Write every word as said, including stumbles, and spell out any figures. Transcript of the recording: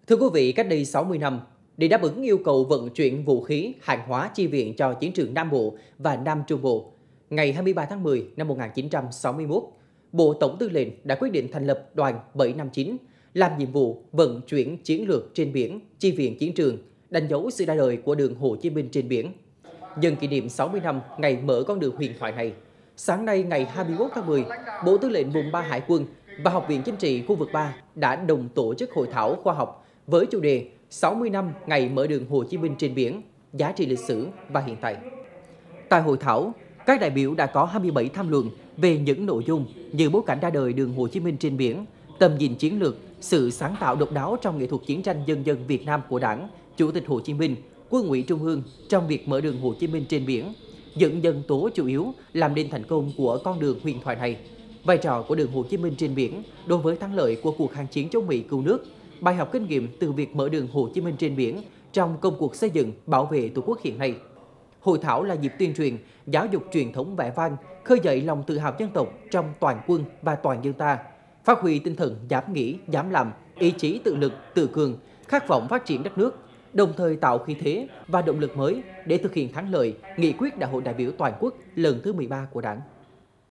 Thưa quý vị, cách đây sáu mươi năm, để đáp ứng yêu cầu vận chuyển vũ khí, hàng hóa chi viện cho chiến trường Nam Bộ và Nam Trung Bộ, ngày hai mươi ba tháng mười năm một nghìn chín trăm sáu mươi mốt, Bộ Tổng tư lệnh đã quyết định thành lập đoàn bảy năm chín, làm nhiệm vụ vận chuyển chiến lược trên biển, chi viện chiến trường, đánh dấu sự ra đời của đường Hồ Chí Minh trên biển. Nhân kỷ niệm sáu mươi năm ngày mở con đường huyền thoại này, sáng nay ngày hai mươi mốt tháng mười, Bộ Tư lệnh Vùng ba Hải quân và Học viện Chính trị khu vực ba đã đồng tổ chức hội thảo khoa học với chủ đề sáu mươi năm ngày mở đường Hồ Chí Minh trên biển, giá trị lịch sử và hiện tại. Tại hội thảo, các đại biểu đã có hai mươi bảy tham luận về những nội dung như bối cảnh ra đời đường Hồ Chí Minh trên biển, tầm nhìn chiến lược, sự sáng tạo độc đáo trong nghệ thuật chiến tranh nhân dân Việt Nam của Đảng, Chủ tịch Hồ Chí Minh, Quân ủy Trung ương trong việc mở đường Hồ Chí Minh trên biển, những nhân tố chủ yếu làm nên thành công của con đường huyền thoại này, vai trò của đường Hồ Chí Minh trên biển đối với thắng lợi của cuộc kháng chiến chống Mỹ cứu nước, bài học kinh nghiệm từ việc mở đường Hồ Chí Minh trên biển trong công cuộc xây dựng, bảo vệ Tổ quốc hiện nay. Hội thảo là dịp tuyên truyền, giáo dục truyền thống vẻ vang, khơi dậy lòng tự hào dân tộc trong toàn quân và toàn dân ta, phát huy tinh thần dám nghĩ, dám làm, ý chí tự lực, tự cường, khát vọng phát triển đất nước, đồng thời tạo khí thế và động lực mới để thực hiện thắng lợi nghị quyết Đại hội đại biểu toàn quốc lần thứ mười ba của Đảng.